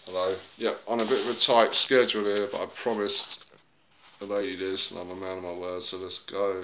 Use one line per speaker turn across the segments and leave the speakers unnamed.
Hello. Yep, on a bit of a tight schedule here, but I promised the lady this, and I'm a man of my word, so let's go.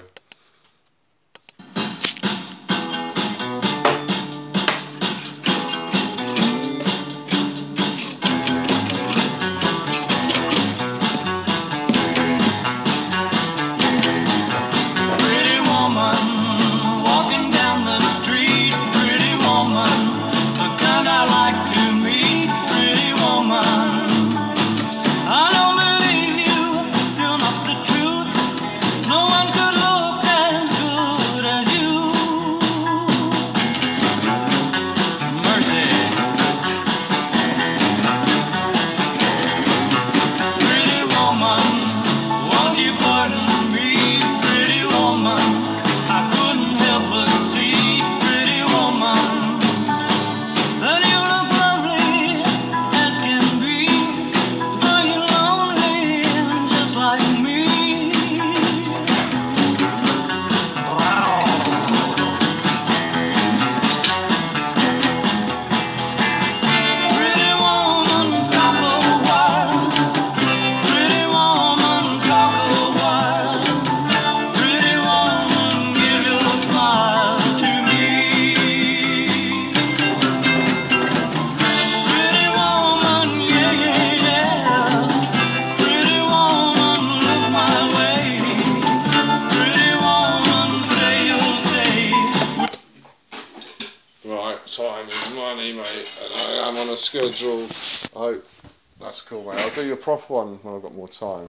Right, time is money, mate, and I am on a schedule. I hope that's cool, mate. I'll do your proper one when I've got more time.